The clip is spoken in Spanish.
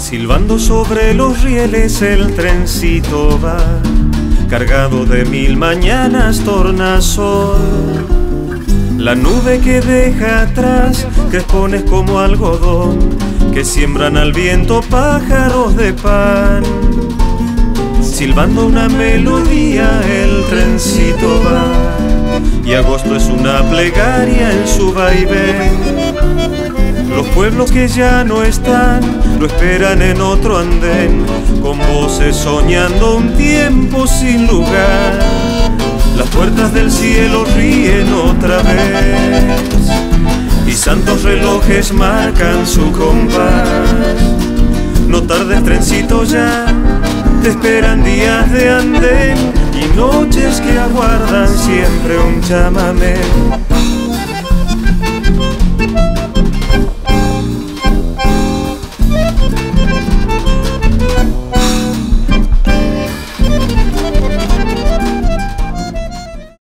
Silbando sobre los rieles el trencito va, cargado de 1000 mañanas tornasol. La nube que deja atrás crespones como algodón, que siembran al viento pájaros de pan. Silbando una melodía el trencito va, y agosto es una plegaria en su vaivén. Los pueblos que ya no están lo esperan en otro andén, con voces soñando un tiempo sin lugar. Las puertas del cielo ríen otra vez y santos relojes marcan su compás. No tardes, trencito, ya te esperan días de andén y noches que aguardan siempre un chamamé.